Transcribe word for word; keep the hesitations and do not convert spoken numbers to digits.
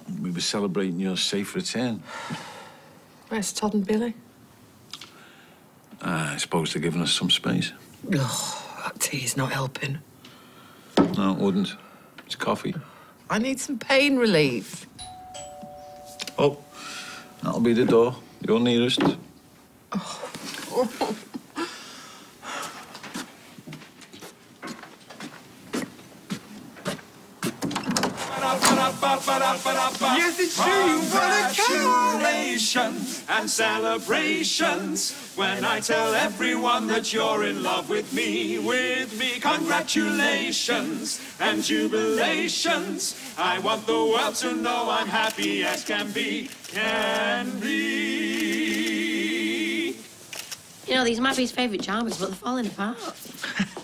We were celebrating your safe return. Where's Todd and Billy? Uh, I suppose they're giving us some space. Oh, that tea's not helping. No, it wouldn't. It's coffee. I need some pain relief. Oh, that'll be the door. You're nearest. Oh. Yes, it's true. Congratulations and celebrations when I tell everyone that you're in love with me, with me. Congratulations and jubilations. I want the world to know I'm happy as can be, can be. You know, these might be his favourite charmers, but they're falling apart.